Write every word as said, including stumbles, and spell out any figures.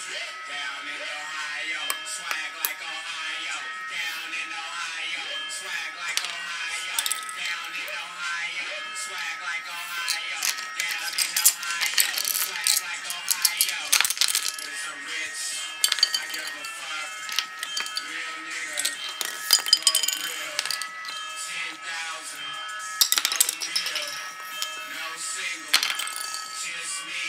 Down in Ohio, swag like Ohio. Down in Ohio, swag like Ohio. Down in Ohio, swag like Ohio. Down in Ohio, swag like Ohio. It's a rich, I give a fuck. Real nigga, broke real. ten thousand, no deal, no single, just me.